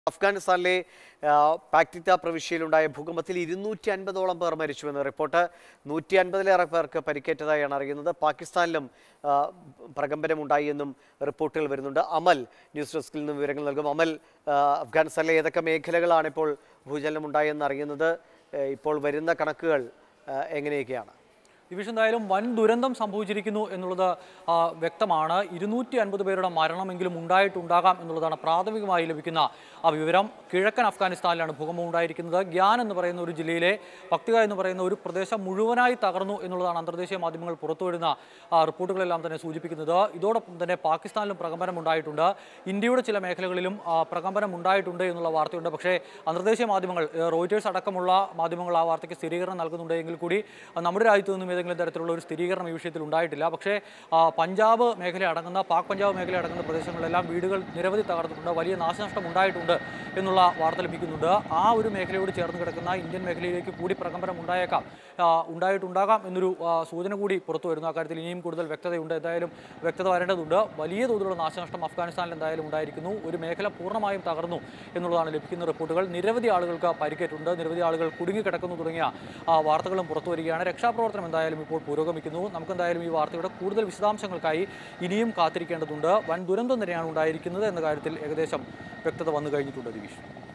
അഫ്ഗാനിസ്ഥാനിലെ പാക്തിത്ത പ്രവിശ്യയിലുണ്ടായ ഭൂകമ്പത്തിൽ 250ഓളം പേർ മരിച്ചുവെന്ന് റിപ്പോർട്ട്. 150ലേറെ പേർക്ക് പരിക്കേറ്റതായാണ് അറിയുന്നത്. പാകിസ്ഥാനിലും പ്രകമ്പനമുണ്ടായി എന്നും റിപ്പോർട്ടുകൾ വരുന്നുണ്ട്. അമൽ ന്യൂസ് ഡെസ്കിൽ നിന്നും വിവരങ്ങൾ നൽകും. അമൽ, അഫ്ഗാനിസ്ഥാനിലെ ഏതൊക്കെ മേഖലകളാണ് ഇപ്പോൾ ഭൂചലനം ഉണ്ടായെന്ന് അറിയുന്നത്? ഇപ്പോൾ വരുന്ന കണക്കുകൾ എങ്ങനെയൊക്കെയാണ്? ദിവിഷ്, എന്തായാലും വൻ ദുരന്തം സംഭവിച്ചിരിക്കുന്നു എന്നുള്ളത് വ്യക്തമാണ്. 250 പേരുടെ മരണമെങ്കിലും ഉണ്ടായിട്ടുണ്ടാകാം എന്നുള്ളതാണ് പ്രാഥമികമായി ലഭിക്കുന്ന വിവരം. കിഴക്കൻ അഫ്ഗാനിസ്ഥാനിലാണ് ഭൂകമ്പം ഉണ്ടായിരിക്കുന്നത്. ഗ്യാൻ എന്ന് പറയുന്ന ഒരു ജില്ലയിലെ പക്തിക എന്ന് പറയുന്ന ഒരു പ്രദേശം മുഴുവനായി തകർന്നു എന്നുള്ളതാണ് അന്തർദേശീയ മാധ്യമങ്ങൾ പുറത്തുവരുന്ന റിപ്പോർട്ടുകളെല്ലാം തന്നെ സൂചിപ്പിക്കുന്നത്. ഇതോടൊപ്പം തന്നെ പാകിസ്ഥാനിലും പ്രകമ്പനം ഉണ്ടായിട്ടുണ്ട്. ഇന്ത്യയുടെ ചില മേഖലകളിലും പ്രകമ്പനം ഉണ്ടായിട്ടുണ്ട് എന്നുള്ള വാർത്തയുണ്ട്. പക്ഷേ അന്തർദേശീയ മാധ്യമങ്ങൾ, റോയിറ്റേഴ്സ് അടക്കമുള്ള മാധ്യമങ്ങൾ ആ വാർത്തയ്ക്ക് സ്ഥിരീകരണം നൽകുന്നുണ്ട് എങ്കിൽ കൂടി നമ്മുടെ രാജ്യത്തു നിന്നും ഏതെങ്കിലും തരത്തിലുള്ള ഒരു സ്ഥിരീകരണം ഈ വിഷയത്തിൽ ഉണ്ടായിട്ടില്ല. പക്ഷേ പഞ്ചാബ് മേഖല അടങ്ങുന്ന പഞ്ചാബ് മേഖല അടങ്ങുന്ന പ്രദേശങ്ങളിലെല്ലാം വീടുകൾ നിരവധി തകർന്നിട്ടുണ്ട്, വലിയ നാശനഷ്ടം ഉണ്ടായിട്ടുണ്ട് എന്നുള്ള വാർത്ത ലഭിക്കുന്നുണ്ട്. ആ ഒരു മേഖലയോട് ചേർന്ന് കിടക്കുന്ന ഇന്ത്യൻ മേഖലയിലേക്ക് കൂടി പ്രകമ്പനം ഉണ്ടായിട്ടുണ്ടാകാം എന്നൊരു സൂചന കൂടി പുറത്തു വരുന്നു. അക്കാര്യത്തിൽ ഇനിയും കൂടുതൽ വ്യക്തതയുണ്ട്. എന്തായാലും വ്യക്തത വരേണ്ടതുണ്ട്. വലിയ തോതിലുള്ള നാശനഷ്ടം അഫ്ഗാനിസ്ഥാനിൽ എന്തായാലും ഉണ്ടായിരിക്കുന്നു. ഒരു മേഖല പൂർണ്ണമായും തകർന്നു എന്നുള്ളതാണ് ലഭിക്കുന്ന റിപ്പോർട്ടുകൾ. നിരവധി ആളുകൾക്ക് പരിക്കേറ്റുണ്ട്, നിരവധി ആളുകൾ കുടുങ്ങിക്കിടക്കുന്നു തുടങ്ങിയ വാർത്തകളും പുറത്തു വരികയാണ്. രക്ഷാപ്രവർത്തനം എന്തായാലും ഇപ്പോൾ പുരോഗമിക്കുന്നു. നമുക്കെന്തായാലും ഈ വാർത്തയുടെ കൂടുതൽ വിശദാംശങ്ങൾക്കായി ഇനിയും കാത്തിരിക്കേണ്ടതുണ്ട്. വൻ ദുരന്തം തന്നെയാണ് ഉണ്ടായിരിക്കുന്നത് എന്ന കാര്യത്തിൽ ഏകദേശം വ്യക്തത വന്നു കഴിഞ്ഞിട്ടുണ്ട് ദിവിഷ്.